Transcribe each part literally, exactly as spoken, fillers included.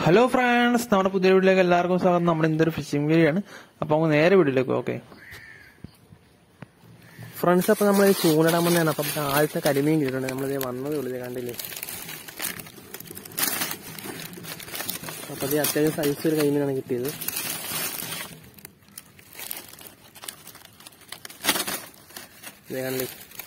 Hello friends, നമ്മുടെ പുതിയ വീട്ടിലേക്ക് എല്ലാവർക്കും സ്വാഗതം. നമ്മുടെ ഇന്നൊരു ഫിഷിംഗ് വീഡിയോ ആണ്. അപ്പൊ നമുക്ക് നേരെ വീട്ടിലേക്ക്. ഓക്കെ ഫ്രണ്ട്സ്, അപ്പൊ നമ്മൾ ചൂണ്ടിടാൻ വന്നതാണ്. അപ്പം ആദ്യത്തെ കരിമീൻ കിട്ടിയിട്ടുണ്ട്. നമ്മളിത് വന്നത് ഉള്ളത് കണ്ടില്ലേ. അപ്പൊ അത് അത്യാവശ്യം സൈസ് ഒരു കരിമീനാണ് കിട്ടിയത്. ഇത് കണ്ടില്ലേ,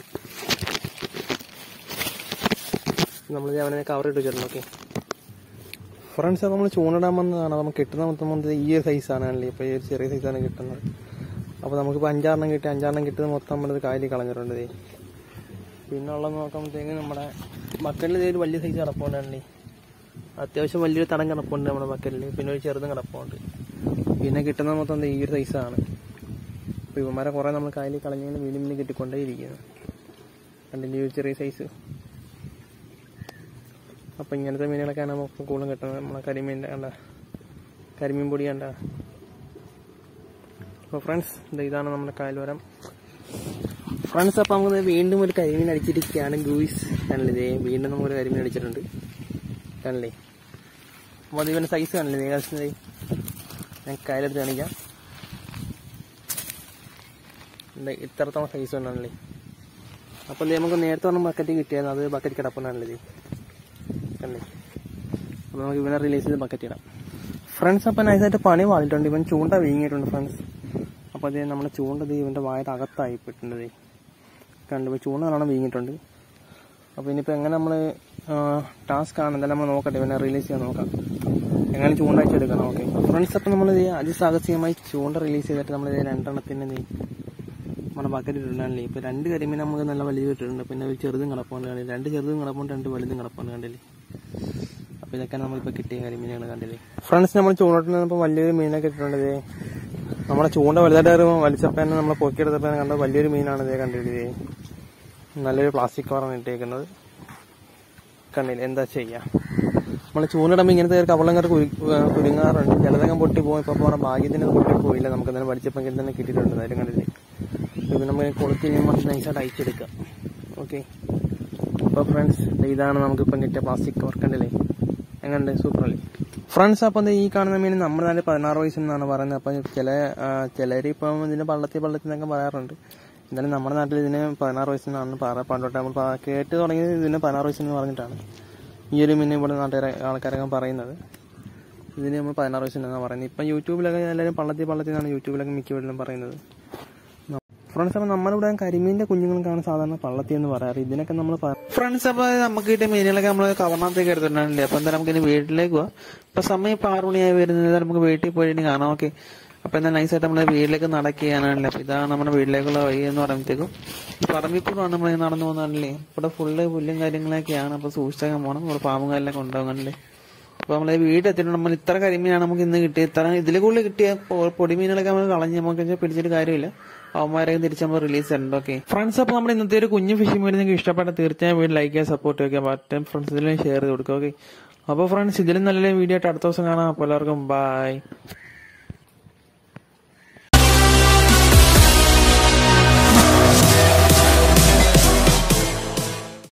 നമ്മളിത് അവനെ കവർ ഇട്ട് വെച്ചിട്ടുണ്ട്. ഓക്കെ ഫ്രണ്ട്സ്, അപ്പോൾ നമ്മൾ ചൂണ്ടിടാൻ വന്നതാണ്. നമുക്ക് കിട്ടുന്ന മൊത്തം ഈ ഒരു സൈസാണ് അല്ലേ. ഇപ്പോൾ ഈ ഒരു ചെറിയ സൈസാണ് കിട്ടുന്നത്. അപ്പോൾ നമുക്കിപ്പോൾ അഞ്ചാറെണ്ണം കിട്ടി. അഞ്ചാറെണ്ണം കിട്ടുന്നത് മൊത്തം നമ്മളിത് കായലിൽ കളഞ്ഞിട്ടുണ്ട്. പിന്നെ ഉള്ളത് നോക്കുമ്പോഴത്തേക്ക് നമ്മുടെ ബക്കറ്റിൽ ഇതൊരു വലിയ സൈസ് കിടപ്പുണ്ടല്ലേ. അത്യാവശ്യം വലിയൊരു തടം കിടപ്പുണ്ട് നമ്മുടെ ബക്കറ്റിൽ. പിന്നെ ഒരു ചെറുതും കിടപ്പുണ്ട്. പിന്നെ കിട്ടുന്ന മൊത്തം ഈ ഒരു സൈസാണ്. അപ്പോൾ ഇവന്മാരെ കുറേ നമ്മൾ കായലിൽ കളഞ്ഞാൽ വീണ്ടും വീണ്ടും കിട്ടിക്കൊണ്ടേ ഇരിക്കുന്നു. കണ്ടില്ലേ, ഒരു ചെറിയ സൈസ്. അപ്പം ഇങ്ങനത്തെ മീനുകളൊക്കെയാണ് നമുക്ക് കൂടുതലും കിട്ടുന്നത്. നമ്മളെ കരിമീൻ്റെ കണ്ട കരിമീൻ പൊടി കണ്ട. അപ്പോൾ ഫ്രണ്ട്സ്, ഇതാണ് നമ്മുടെ കായൽവരം. ഫ്രണ്ട്സ്, അപ്പം നമുക്ക് വീണ്ടും ഒരു കരിമീൻ അടിച്ചിരിക്കുകയാണ്. ഗൂയിസ് കണ്ടില്ലേ, വീണ്ടും നമുക്കൊരു കരിമീൻ അടിച്ചിട്ടുണ്ട്. കണ്ടില്ലേ, അപ്പോൾ അത് ഇവൻ്റെ സൈസ് കണ്ടില്ലേ. ഏകദേശം ഞാൻ കായലെടുത്ത് കാണിക്കാം. ഇത്രത്തോളം സൈസ് കൊണ്ടാണല്ലേ. അപ്പം നമുക്ക് നേരത്തെ പറഞ്ഞ ബക്കറ്റ് കിട്ടിയായിരുന്നു. അത് ബക്കറ്റ് കിടപ്പുണ്ടാണല്ലേ. കണ്ടേ, അപ്പോൾ നമുക്ക് ഇവനെ റിലീസ് ചെയ്ത് ബക്കറ്റ് ഇടാം. ഫ്രണ്ട്സ്, അപ്പം നൈസായിട്ട് പണി വാളിട്ടുണ്ട്. ഇവൻ ചൂണ്ട വീങ്ങിയിട്ടുണ്ട് ഫ്രണ്ട്സ്. അപ്പോൾ അത് നമ്മുടെ ചൂണ്ടത് ഇവൻ്റെ വായുടെ അകത്തായി പെട്ടിട്ടുണ്ട്. കണ്ടു, ഇപ്പോൾ ചൂണ്ട നല്ലോണം വീങ്ങിയിട്ടുണ്ട്. അപ്പോൾ ഇനിയിപ്പോൾ എങ്ങനെ നമ്മൾ ടാസ്ക് ആണ് എന്തായാലും നമ്മൾ നോക്കട്ടെ. ഇവനെ റിലീസ് ചെയ്യാൻ നോക്കാം. എങ്ങനെ ചൂണ്ട അയച്ചെടുക്കണം. ഓക്കെ ഫ്രണ്ട്സ്, അപ്പം നമ്മൾ അതിസാഹസികമായി ചൂണ്ട റിലീസ് ചെയ്തിട്ട് നമ്മൾ രണ്ടെണ്ണത്തിൻ്റെ നമ്മുടെ ബക്കറ്റ് ഇട്ടിട്ടുണ്ടല്ലേ. ഇപ്പോൾ രണ്ട് കരിമീൻ നമുക്ക് നല്ല വലിയ ഇട്ടിട്ടുണ്ട്. പിന്നെ ഒരു ചെറുതും കിടപ്പുണ്ട് കണ്ടില്ലേ. രണ്ട് ചെറുതും കിടപ്പുണ്ട്, രണ്ട് വലുതും കിടപ്പുണ്ട് കണ്ടില്ലേ. അപ്പോൾ ഇതൊക്കെ നമ്മളിപ്പോൾ കിട്ടിയ കരിമീനുകൾ കണ്ടില്ലേ. ഫ്രണ്ട്സ്, നമ്മൾ ചൂണ്ടോട്ട് നിന്നപ്പോൾ വലിയൊരു മീനൊക്കെ ഇട്ടിട്ടുണ്ട്. നമ്മുടെ ചൂണ്ട വലുതായിട്ട് വലിച്ചപ്പോൾ തന്നെ നമ്മൾ പൊക്കിയെടുത്തപ്പോൾ കണ്ട വലിയൊരു മീനാണ് ഇതേ കണ്ടില്ലേ. നല്ലൊരു പ്ലാസ്റ്റിക് കവറാണ് ഇട്ടേക്കുന്നത് കണ്ടില്ലേ. എന്താ ചെയ്യുക, നമ്മൾ ചൂണ്ടിടുമ്പോൾ ഇങ്ങനത്തെ കവളങ്ങർ കുരുങ്ങാറുണ്ട്. ചിലതൊക്കെ പൊട്ടി പോകും. ഇപ്പോൾ പോകാൻ ഭാഗ്യത്തിന് പൊട്ടിപ്പോയില്ല. നമുക്ക് എന്തായാലും വലിച്ചപ്പോൾ ഇങ്ങനെ തന്നെ കിട്ടിയിട്ടുണ്ട്. അതായത് കണ്ടില്ലേ. ഇപ്പം നമ്മൾ കൊളുത്തി കുറച്ച് നൈസായിട്ട് അയച്ചെടുക്കാം. ഓക്കെ അപ്പോൾ ഫ്രണ്ട്സ്, ഇതാണ് നമുക്കിപ്പം കിട്ടിയ പ്ലാസ്റ്റിക് കവർ കണ്ടില്ലേ. എങ്ങനെ സൂപ്പറല്ലേ ഫ്രണ്ട്സ്. അപ്പം ഈ കാണുന്ന മീൻ നമ്മുടെ നാട്ടിൽ പതിനാറ് വയസ്സെന്നാണ് പറയുന്നത്. അപ്പം ചില ചിലർ ഇപ്പം ഇതിന് പള്ളത്തി പള്ളത്തി എന്നൊക്കെ പറയാറുണ്ട്. എന്തായാലും നമ്മുടെ നാട്ടിൽ ഇതിന് പതിനാറ് വയസ്സെന്നാണ് പറയാം. പണ്ടോട്ട് നമ്മൾ കേട്ട് തുടങ്ങിയത് ഇതിന് പതിനാറ് വയസ്സെന്ന് പറഞ്ഞിട്ടാണ് ഈ ഒരു മീൻ ഇവിടെ നാട്ടുകാരെ ആൾക്കാരൊക്കെ പറയുന്നത്. ഇതിന് നമ്മൾ പതിനാറ് വയസ്സെന്നാണ് പറയുന്നത്. ഇപ്പം യൂട്യൂബിലൊക്കെ എല്ലാവരും പള്ളത്തി പള്ളത്തി എന്നാണ് യൂട്യൂബിലൊക്കെ മിക്ക വീട്ടിലും പറയുന്നത്. ഫ്രണ്ട്സ്, അപ്പോൾ നമ്മളിവിടെ കരിമീൻ്റെ കുഞ്ഞുങ്ങൾക്കാണ് സാധാരണ പള്ളത്തി എന്ന് പറയാറ്. ഇതിനൊക്കെ നമ്മൾ ഫ്രണ്ട്സ്, അപ്പോൾ നമുക്ക് കിട്ടിയ മീനുകളൊക്കെ നമ്മൾ കവറിനകത്തേക്ക് എടുത്തിട്ടുണ്ടല്ലേ. അപ്പോൾ എന്തായാലും നമുക്ക് ഇനി വീട്ടിലേക്ക് പോവാം. ഇപ്പോൾ സമയം ഇപ്പോൾ ആറ് മണിയായി വരുന്നത്. നമുക്ക് വീട്ടിൽ പോയിട്ട് കാണാം. ഓക്കെ അപ്പോൾ എന്താ നൈസായിട്ട് നമ്മൾ വീട്ടിലേക്ക് നടക്കുകയാണല്ലേ. അപ്പോൾ ഇതാണ് നമ്മുടെ വീട്ടിലേക്കുള്ള വഴി എന്ന് പറയുമ്പോഴത്തേക്കും ഈ പറമ്പിക്കൂടാണ് നമ്മൾ നടന്നു പോകുന്നതല്ലേ. ഇവിടെ ഫുള്ള് പുല്ലും കാര്യങ്ങളൊക്കെയാണ്. അപ്പോൾ സൂക്ഷിച്ചൊക്കെ പോകണം. നമ്മുടെ പാമ്പും കാര്യങ്ങളൊക്കെ ഉണ്ടാകുന്നല്ലേ. അപ്പോൾ നമ്മൾ വീടെത്തിയിട്ട് നമ്മൾ ഇത്ര കരിമീനാണ് നമുക്ക് ഇന്ന് കിട്ടിയത്. ഇത്ര ഇതിൽ കൂടുതൽ കിട്ടിയ പൊടിമീനുകളൊക്കെ നമ്മൾ കളഞ്ഞ് നമുക്ക് പിടിച്ചിട്ട് കാര്യമില്ല. അവന്മാരെയും തിരിച്ച് നമ്മൾ റിലീസ് ചെയ്യണ്ട. ഓക്കെ ഫ്രണ്ട്സ്, അപ്പോൾ നമ്മുടെ ഇന്നത്തെ ഒരു കുഞ്ഞു ഫിഷിംഗ് വീഡിയോ നിങ്ങൾക്ക് ഇഷ്ടപ്പെട്ട തീർച്ചയായും വീഡിയോ ലൈക്ക് ചെയ്യാൻ സപ്പോർട്ട് വയ്ക്കുക. മറ്റേ ഫ്രണ്ട്സ് ഇതിലും ഷെയർ ചെയ്ത് കൊടുക്കുക. ഓക്കെ അപ്പോൾ ഫ്രണ്ട്സ്, ഇതിലും നല്ല വീഡിയോ ആയിട്ട് അടുത്ത ദിവസം കാണാം. അപ്പോൾ എല്ലാവർക്കും ബൈ.